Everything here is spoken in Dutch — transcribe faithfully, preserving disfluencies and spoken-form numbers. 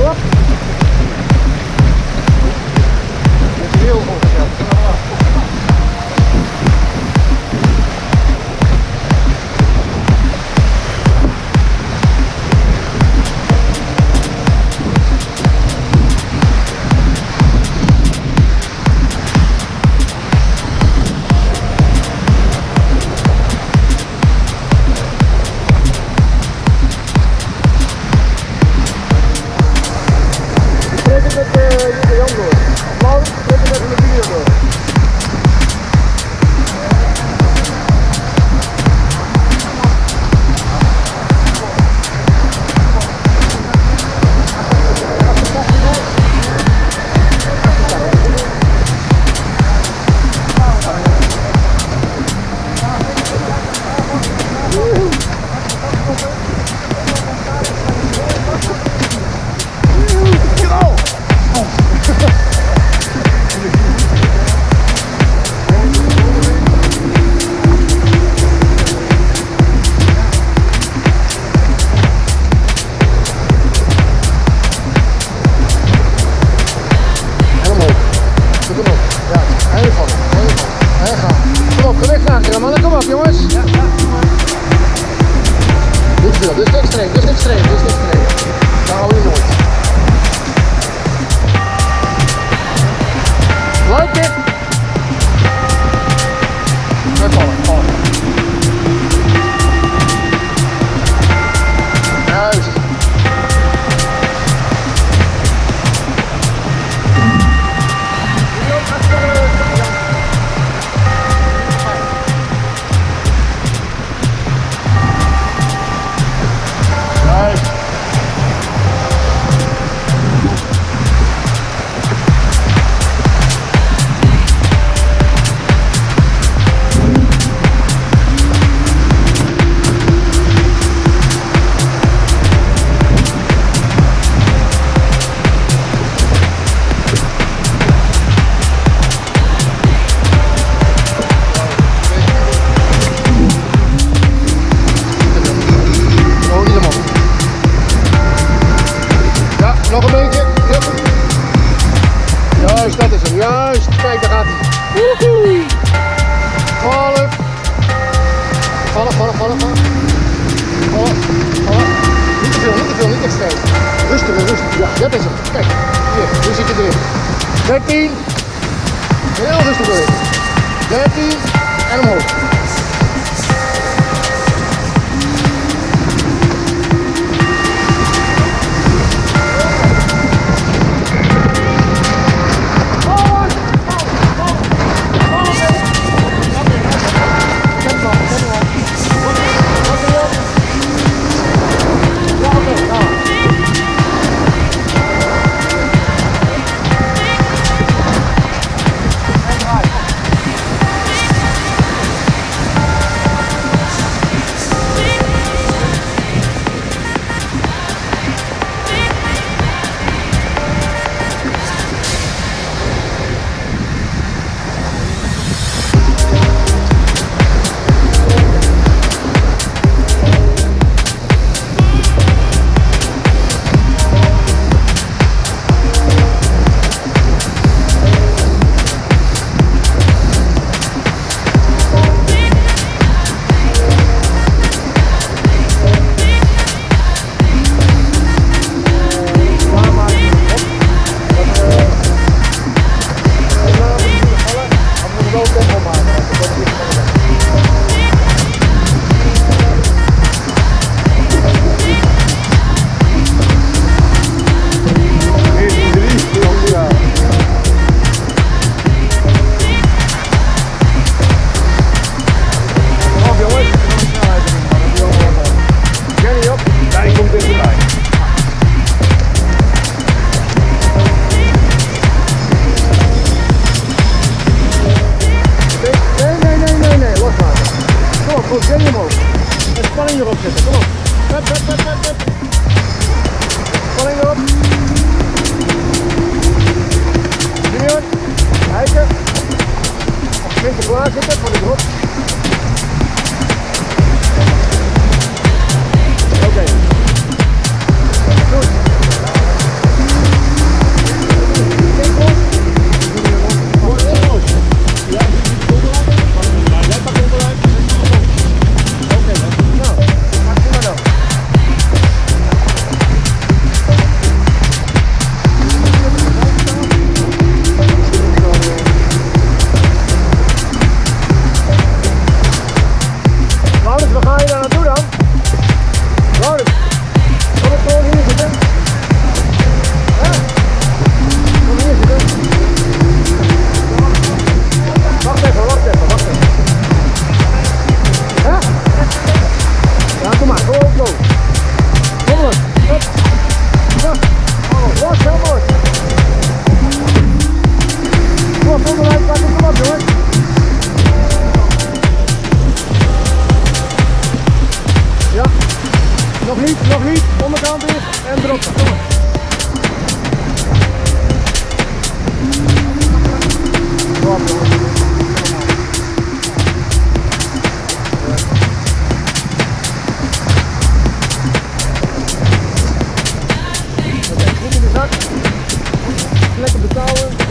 Trap. Dat is heel ongezet. Dus extreem, dus extreem, dus extreem. Daar hou je nooit. Leuk dit. Met vallen, vallen. Juist. Nog een beetje. Yep. Juist, dat is hem. Juist. Kijk, daar gaat hij. Woehoe. twaalf. Vallen, vallen, vallen, vallen. Vallen, vallen. Niet te veel, niet te veel, niet extreem. Rustig, rustig. Ja, dat is hem. Kijk, hier, nu zit je erin. dertien. Heel rustig erin. dertien. En omhoog. Onderkant dicht en erop. Kom maar. Kom op, jongens. Oké, goed in de zak. Lekker betouwen.